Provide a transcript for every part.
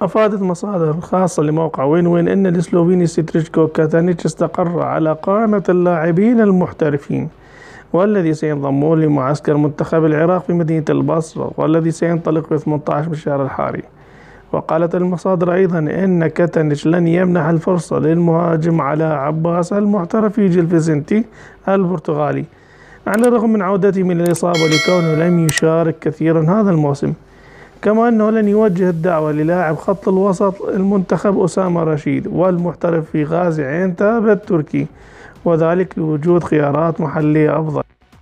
أفادت مصادر خاصة لموقع وين وين أن السلوفيني ستريجكو كاتانيتش استقر على قائمة اللاعبين المحترفين، والذي سينضمون لمعسكر منتخب العراق في مدينة البصرة، والذي سينطلق في 18 من الشهر الحالي. وقالت المصادر أيضا أن كاتانيتش لن يمنح الفرصة للمهاجم علاء عباس المحترف في جيل البرتغالي، على الرغم من عودته من الإصابة لكونه لم يشارك كثيرا هذا الموسم. كما أنه لن يوجه الدعوة للاعب خط الوسط المنتخب أسامة رشيد والمحترف في غازي عنتاب التركي، وذلك لوجود خيارات محلية أفضل.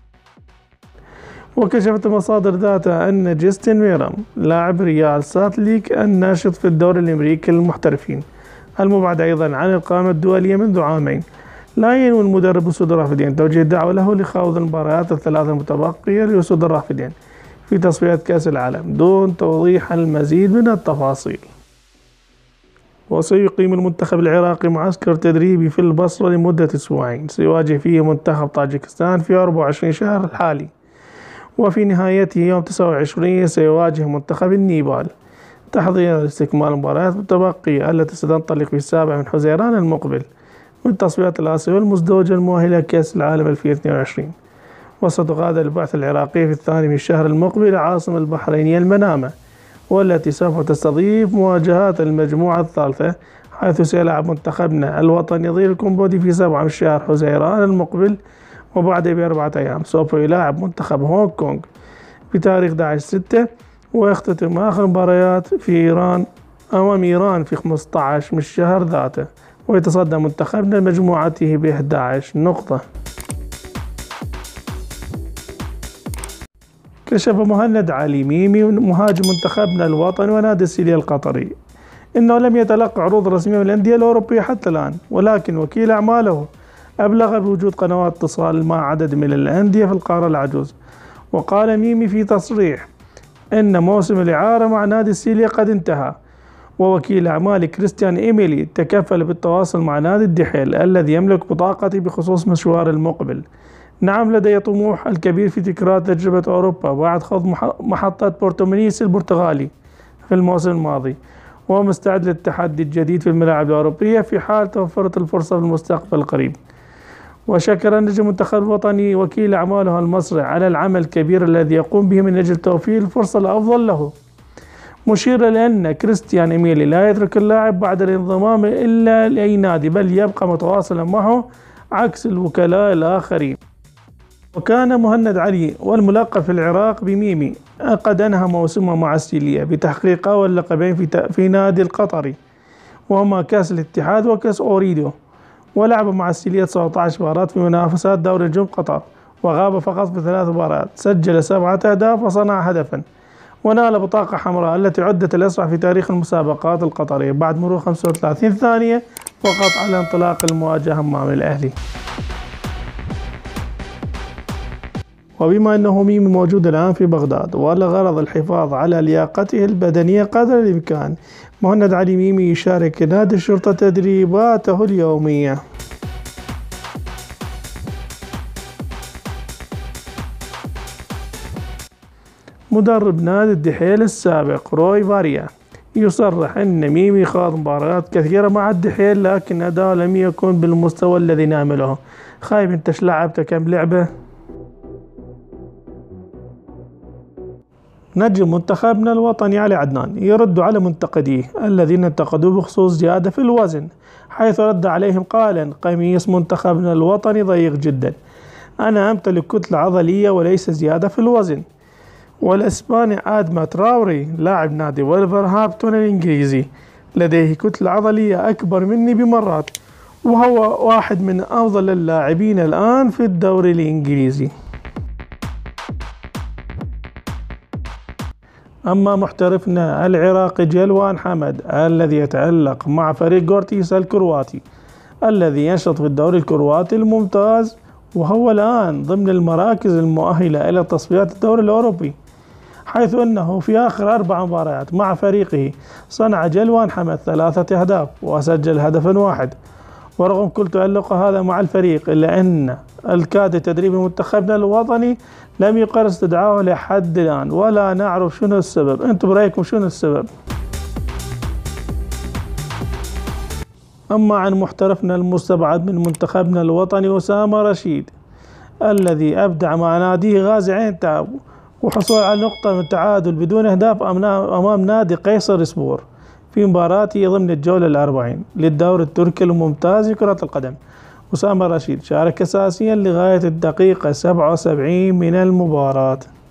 وكشفت مصادر ذاتها أن جاستن ميرام لاعب ريال سالت ليك الناشط في الدوري الأمريكي للمحترفين المبعد أيضا عن القائمة الدولية منذ عامين، لا ينوي المدرب أسود الرافدين توجيه الدعوة له لخوض المباريات الثلاث المتبقية لأسود الرافدين في تصفيات كأس العالم دون توضيح المزيد من التفاصيل. وسيقيم المنتخب العراقي معسكر تدريبي في البصرة لمدة أسبوعين، سيواجه فيه منتخب طاجكستان في 24 شهر الحالي، وفي نهايته يوم 29 سيواجه منتخب النيبال تحضيرا لاستكمال المباريات المتبقية التي ستنطلق في 7 من حزيران المقبل من تصفيات الآسيوية المزدوجة المؤهلة كأس العالم 2022. وستغادر البعثة العراقية في 2 من الشهر المقبل العاصمة البحرينية المنامة، والتي سوف تستضيف مواجهات المجموعة الثالثة، حيث سيلعب منتخبنا الوطني ضد الكمبودي في 7 من شهر حزيران المقبل، وبعد ب4 أيام سوف يلاعب منتخب هونغ كونغ بتاريخ 11/6، ويختتم آخر مباريات في إيران أمام إيران في 15 من الشهر ذاته، ويتصدى منتخبنا مجموعته ب11 نقطة. كشف مهند علي ميمي مهاجم منتخبنا الوطني ونادي السيليا القطري إنه لم يتلقى عروض رسمية من الأندية الأوروبية حتى الآن، ولكن وكيل أعماله أبلغ بوجود قنوات اتصال مع عدد من الأندية في القارة العجوز. وقال ميمي في تصريح إن موسم الإعارة مع نادي السيليا قد انتهى، ووكيل أعمال كريستيان إيميلي تكفل بالتواصل مع نادي الدحيل الذي يملك بطاقتي بخصوص مشوار المقبل. نعم، لدي طموح الكبير في تكرار تجربة أوروبا بعد خوض محطة بورتومينيس البرتغالي في الموسم الماضي، ومستعد للتحدي الجديد في الملاعب الأوروبية في حال توفرت الفرصة في المستقبل القريب. وشكر نجم المنتخب الوطني وكيل أعماله المصري على العمل الكبير الذي يقوم به من أجل توفير الفرصة الأفضل له، مشيرا لأن كريستيان إيميلي لا يترك اللاعب بعد الانضمام إلا لأي نادي، بل يبقى متواصلا معه عكس الوكلاء الآخرين. وكان مهند علي والملقب في العراق بميمي قد أنهى موسمه مع السيليا بتحقيق أول لقبين في نادي القطري، وهما كأس الاتحاد وكأس أوريدو، ولعب مع السيليا 19 مباراة في منافسات دوري نجوم قطر، وغاب فقط في 3 مباريات، سجل 7 أهداف وصنع هدفا، ونال بطاقة حمراء التي عدت الأسرع في تاريخ المسابقات القطرية بعد مرور 35 ثانية فقط على انطلاق المواجهة أمام الأهلي. وبما أنه ميمي موجود الآن في بغداد ولغرض الحفاظ على لياقته البدنية قدر الإمكان، مهند علي ميمي يشارك نادي الشرطة تدريباته اليومية. مدرب نادي الدحيل السابق روي فاريا يصرح أن ميمي خاض مباريات كثيرة مع الدحيل، لكن أداؤه لم يكن بالمستوى الذي نامله. خايف انت لعبت كم لعبة؟ نجم منتخبنا الوطني علي عدنان يرد على منتقديه الذين انتقدوه بخصوص زيادة في الوزن، حيث رد عليهم قائلا: قميص منتخبنا الوطني ضيق جدا، أنا أمتلك كتلة عضلية وليس زيادة في الوزن. والإسباني آدما تراوري لاعب نادي ولفرهامبتون الإنجليزي لديه كتلة عضلية أكبر مني بمرات، وهو واحد من أفضل اللاعبين الآن في الدوري الإنجليزي. أما محترفنا العراقي جلوان حمد الذي يتألق مع فريق غورتيس الكرواتي الذي ينشط في الدوري الكرواتي الممتاز، وهو الآن ضمن المراكز المؤهلة إلى تصفيات الدوري الأوروبي، حيث أنه في آخر 4 مباريات مع فريقه صنع جلوان حمد 3 أهداف وسجل هدفا واحد. ورغم كل تألقه هذا مع الفريق إلا أن الكادر التدريبي منتخبنا الوطني لم يقرر استدعائه لحد الآن، ولا نعرف شنو السبب. أنتم برأيكم شنو السبب؟ أما عن محترفنا المستبعد من منتخبنا الوطني أسامة رشيد الذي أبدع مع ناديه غازي عين تاب وحصول على نقطة من التعادل بدون أهداف أمام نادي قيصر سبور في مباراته ضمن الجولة الأربعين للدوري التركي الممتاز لكرة القدم. أسامة رشيد شارك أساسيا لغاية الدقيقة 77 من المباراة.